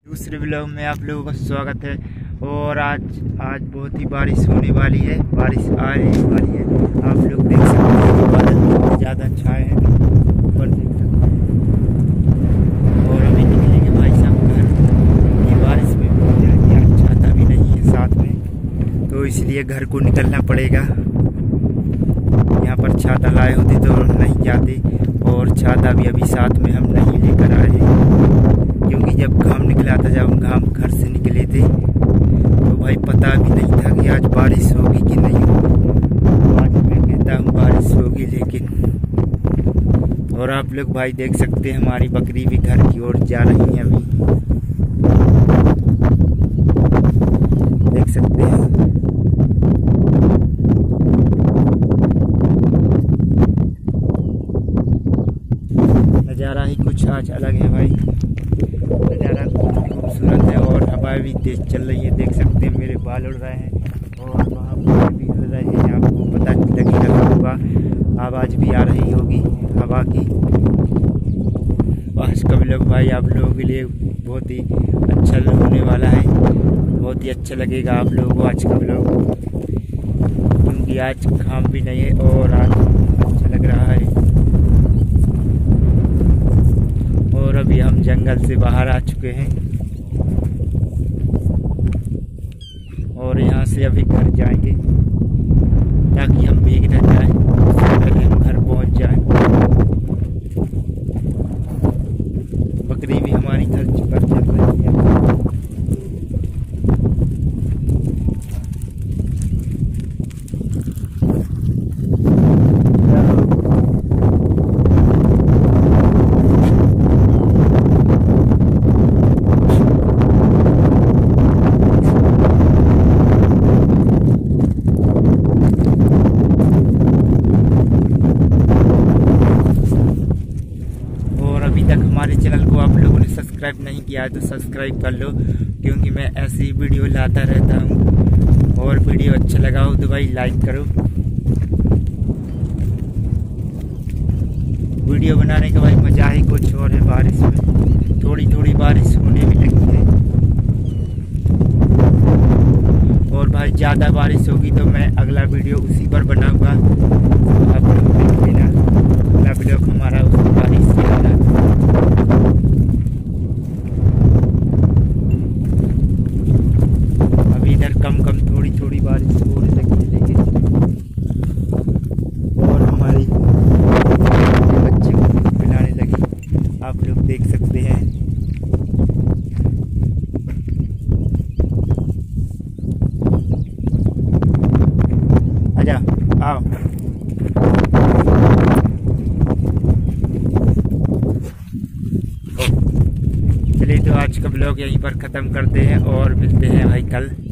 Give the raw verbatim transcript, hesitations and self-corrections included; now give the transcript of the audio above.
दूसरे ब्लॉग में आप लोगों का स्वागत है। और आज आज बहुत ही बारिश होने वाली है, बारिश आने वाली है। आप लोग देख सकते हैं बादल बहुत ज़्यादा छाए हैं, ऊपर देख सकते हैं। और अभी निकलेंगे भाई साहब घर। ये बारिश में बहुत ज़्यादा छाता भी नहीं है साथ में, तो इसलिए घर को निकलना पड़ेगा। यहाँ पर छाता लाए होते तो नहीं जाते, और छाता भी अभी साथ में हम नहीं लेकर आए, क्योंकि जब घाम निकला था, जब हम घाम घर से निकले थे तो भाई पता भी नहीं था कि आज बारिश होगी कि नहीं होगी। आज मैं कहता हूँ बारिश होगी, लेकिन और आप लोग भाई देख सकते हैं हमारी बकरी भी घर की ओर जा रही है। अभी देख सकते हैं नज़ारा ही कुछ आज अलग है भाई। नज़ारा खूबसूरत है और हवा भी तेज चल रही है। देख सकते हैं मेरे बाल उड़ रहे हैं और वहाँ पर भी उड़ रहे हैं। आपको पता लगी रहा होगा, आवाज़ भी आ रही होगी हवा की। आज का व्लॉग भाई आप लोगों के लिए बहुत ही अच्छा होने वाला है, बहुत ही अच्छा लगेगा आप लोगों को आज का व्लॉग, क्योंकि आज काम भी नहीं है और आज अच्छा लग रहा है। और अभी हम जंगल से बाहर आ चुके हैं और यहाँ से अभी घर जाएंगे ताकि हम भीग न जाएं, उससे पहले हम घर पहुँच जाएं। बकरी भी हमारी घर पर चल रही है। अभी तक हमारे चैनल को आप लोगों ने सब्सक्राइब नहीं किया है तो सब्सक्राइब कर लो, क्योंकि मैं ऐसी वीडियो लाता रहता हूँ। और वीडियो अच्छा लगा हो तो भाई लाइक करो। वीडियो बनाने का भाई मज़ा ही कुछ और है। बारिश में थोड़ी थोड़ी बारिश होने भी लगी है, और भाई ज़्यादा बारिश होगी तो मैं अगला वीडियो उसी पर बनाऊँगा। आप लोग देख लेना, अगला वीडियो हमारा उस बारिश से आना। अभी इधर कम कम थोड़ी थोड़ी बारिश होने लगी, लेकिन और हमारी बच्चे को पिलाने लगी, आप लोग देख सकते हैं। आजा आओ। चलिए तो आज का ब्लॉग यहीं पर ख़त्म करते हैं और मिलते हैं भाई कल।